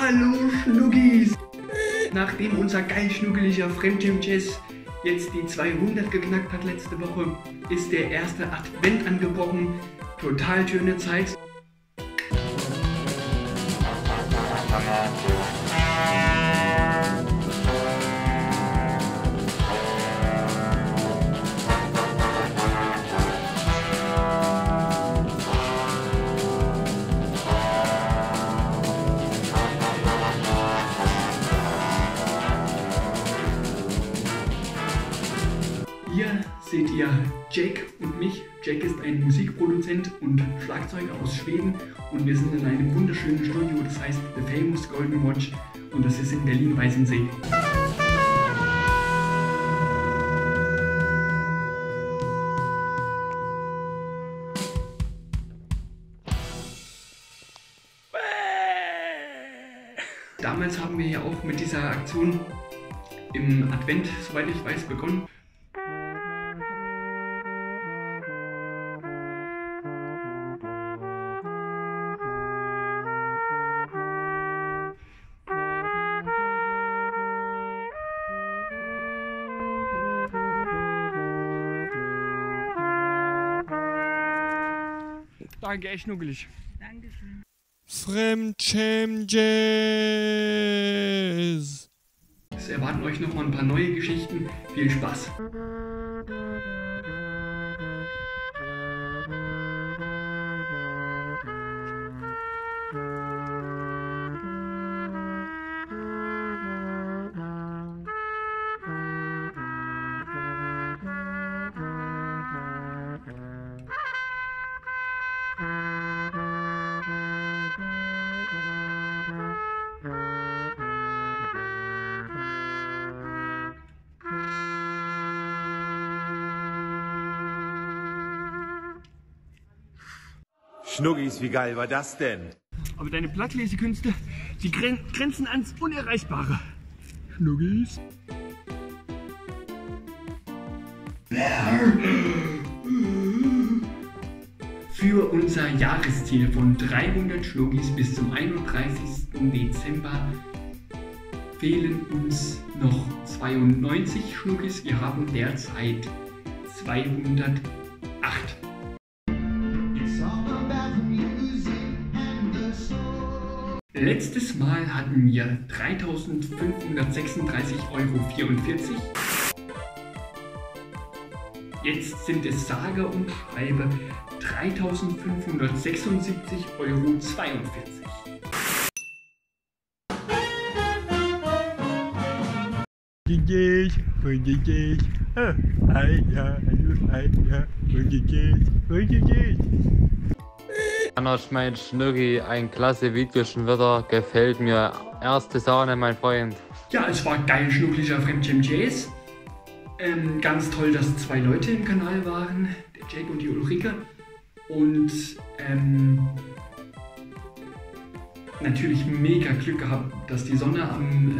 Hallo Schnuggis! Nachdem unser geil schnuggeliger Fremdschäm-Jazz jetzt die 200 geknackt hat letzte Woche, ist der erste Advent angebrochen. Total schöne Zeit. Hier seht ihr Jake und mich. Jake ist ein Musikproduzent und Schlagzeuger aus Schweden und wir sind in einem wunderschönen Studio, das heißt The Famous Golden Watch und das ist in Berlin-Weißensee. Damals haben wir ja auch mit dieser Aktion im Advent, soweit ich weiß, begonnen. Danke, echt schnuggelig. Dankeschön. Fremdschäm-Jazz. Es erwarten euch nochmal ein paar neue Geschichten. Viel Spaß! Schnuggis, wie geil war das denn? Aber deine Blattlesekünste, die grenzen ans Unerreichbare. Schnuggis. Für unser Jahresziel von 300 Schnuggis bis zum 31. Dezember fehlen uns noch 92 Schnuggis. Wir haben derzeit 208. Letztes Mal hatten wir 3.536,44 €. Jetzt sind es sage und schreibe 3.576,42 €. Anders meint Schnuggi, ein klasse Video schon wieder, gefällt mir. Erste Sahne, mein Freund. Ja, es war geil schnuckliger Fremdschäm-Jazz. Ganz toll, dass 2 Leute im Kanal waren, der Jake und die Ulrike. Und natürlich mega Glück gehabt, dass die Sonne am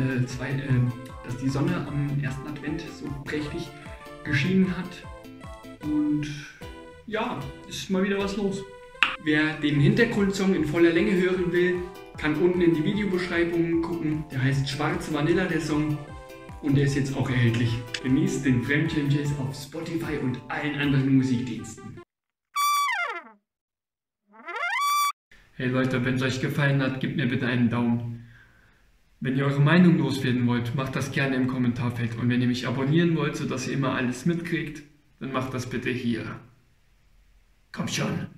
ersten Advent so prächtig geschienen hat. Und ja, ist mal wieder was los. Wer den Hintergrundsong in voller Länge hören will, kann unten in die Videobeschreibung gucken. Der heißt Schwarze Vanilla, der Song. Und der ist jetzt auch erhältlich. Genießt den Fremdschäm-Jazz auf Spotify und allen anderen Musikdiensten. Hey Leute, wenn es euch gefallen hat, gebt mir bitte einen Daumen. Wenn ihr eure Meinung loswerden wollt, macht das gerne im Kommentarfeld. Und wenn ihr mich abonnieren wollt, sodass ihr immer alles mitkriegt, dann macht das bitte hier. Komm schon!